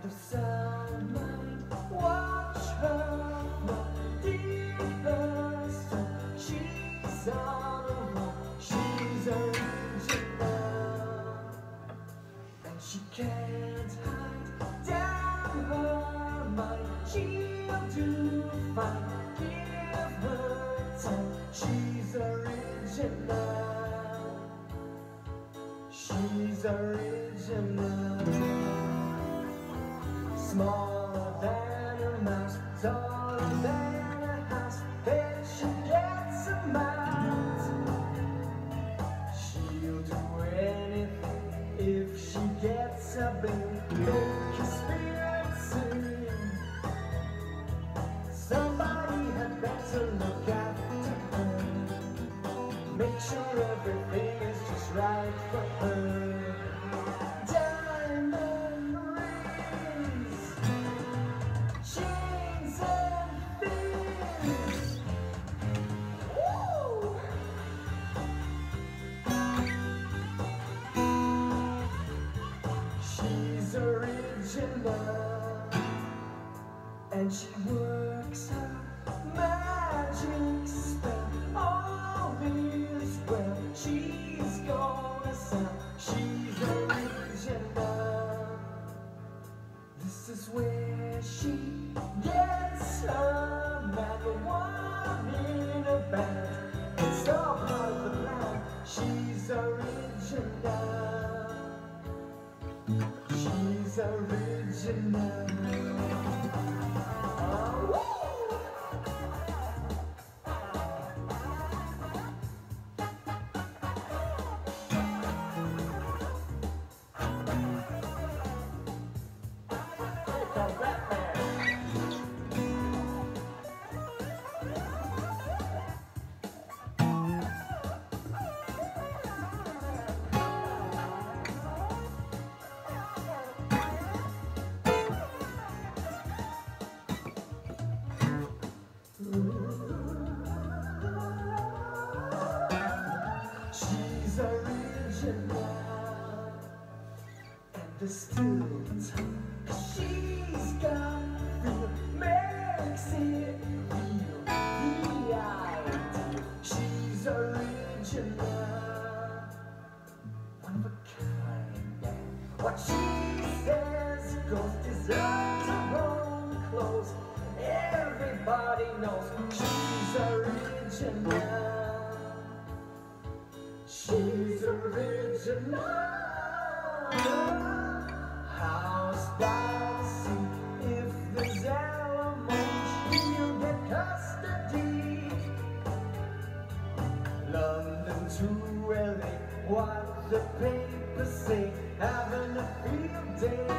The sun might watch her, but deep her soul, she's on her own, she's original, and she can't hide down her mind. She'll do fine, give her time, she's original, she's original. Smaller than a mouse, taller than a house, then she gets a mouth. She'll do anything if she gets a blink. Make your spirit sing. Somebody had better look after her, make sure everything is just right for her. She's original, and she works her magic spell. All is well, she's gonna sell. She's original. This is where she gets her man, the one in a band. It's all part of the plan. She's original. She's original. She's original, and there's still time, 'cause she's got feel, makes it real, the ideal. She's original, one of a kind, and what she says goes, deserves her own clothes. Everybody knows she's original. She's original. House by the sea, if there's alimony, she'll get custody. London to LA, what the papers say, having a field day.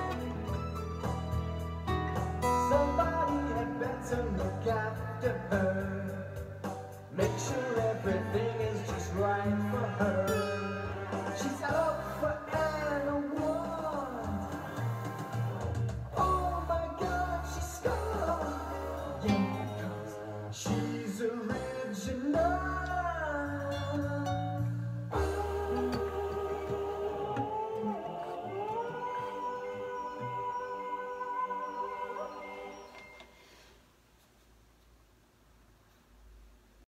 Somebody had better look after her, make sure everything is just right for her.